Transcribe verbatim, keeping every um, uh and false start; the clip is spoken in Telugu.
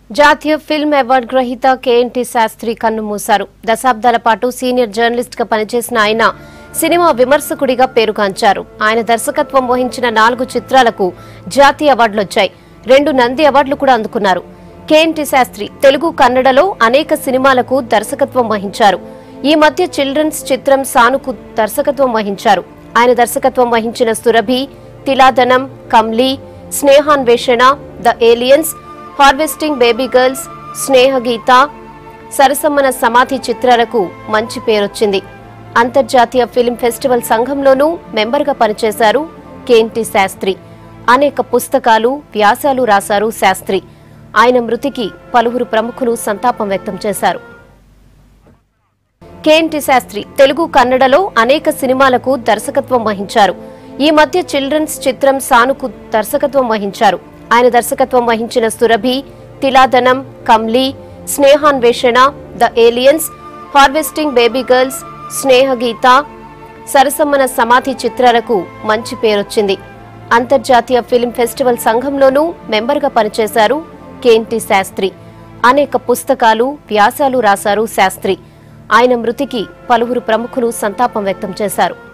జాతీయ ఫిల్మ్ అవార్డు గ్రహీత కేఎన్టీ శాస్త్రి కన్నుమూశారు. దశాబ్దాల పాటు సీనియర్ జర్నలిస్ట్ గా పనిచేసిన ఆయన సినిమా విమర్శకుడిగా పేరుగాంచారు. ఆయన దర్శకత్వం వహించిన నాలుగు చిత్రాలకు జాతీయ అవార్డులొచ్చాయి. రెండు నంది అవార్డులు కూడా అందుకున్నారు. కేఎన్టీ శాస్త్రి తెలుగు, కన్నడలో అనేక సినిమాలకు దర్శకత్వం వహించారు. ఈ మధ్య చిల్డ్రన్స్ చిత్రం సానుకు దర్శకత్వం వహించారు. ఆయన దర్శకత్వం వహించిన Surabhi, Tiladanam, Kamli, Snehanveshana, the aliens, harvesting baby girls, Snehageetha, Sarasammana Samadhi చిత్రాలకు మంచి పేరొచ్చింది. అంతర్జాతీయ ఫిల్మ్ ఫెస్టివల్ సంఘంలోనూ మెంబర్గా పనిచేశారు కేఎన్టీ శాస్త్రి. అనేక పుస్తకాలు, వ్యాసాలు రాశారు శాస్త్రి. ఆయన మృతికి పలువురు ప్రముఖులు సంతాపం వ్యక్తం చేశారు. కేఎన్టీ శాస్త్రి తెలుగు, కన్నడలో అనేక సినిమాలకు దర్శకత్వం వహించారు. ఈ మధ్య చిల్డ్రన్స్ చిత్రం సానుకు దర్శకత్వం వహించారు. ఆయన దర్శకత్వం వహించిన Surabhi, Tiladanam, Kamli, Snehanveshana, the aliens, harvesting baby girls, Snehageetha, Sarasammana Samadhi చిత్రాలకు మంచి పేరొచ్చింది. అంతర్జాతీయ ఫిల్మ్ ఫెస్టివల్ సంఘంలోనూ మెంబర్గా పనిచేశారు కేఎన్టీ శాస్త్రి. అనేక పుస్తకాలు, వ్యాసాలు రాశారు శాస్త్రి. ఆయన మృతికి పలువురు ప్రముఖులు సంతాపం వ్యక్తం చేశారు.